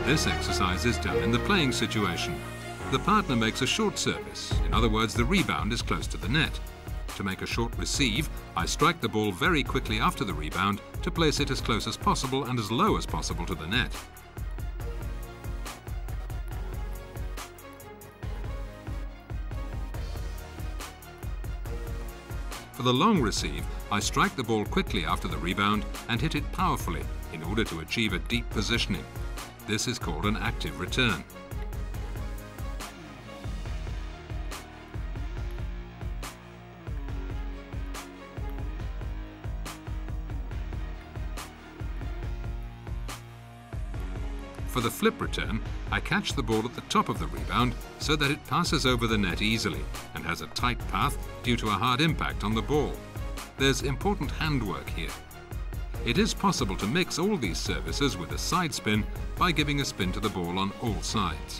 This exercise is done in the playing situation. The partner makes a short service, in other words, the rebound is close to the net. To make a short receive, I strike the ball very quickly after the rebound to place it as close as possible and as low as possible to the net. For the long receive, I strike the ball quickly after the rebound and hit it powerfully in order to achieve a deep positioning. This is called an active return. For the flip return, I catch the ball at the top of the rebound so that it passes over the net easily and has a tight path due to a hard impact on the ball. There's important handwork here. It is possible to mix all these services with a side spin by giving a spin to the ball on all sides.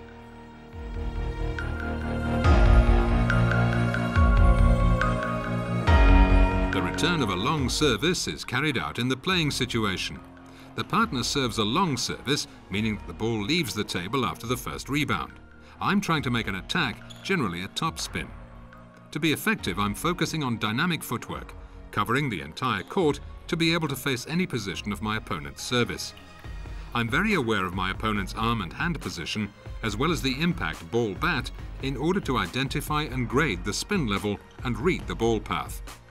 The return of a long service is carried out in the playing situation. The partner serves a long service, meaning that the ball leaves the table after the first rebound. I'm trying to make an attack, generally a top spin. To be effective, I'm focusing on dynamic footwork, covering the entire court to be able to face any position of my opponent's service. I'm very aware of my opponent's arm and hand position, as well as the impact ball-bat, in order to identify and grade the spin level and read the ball path.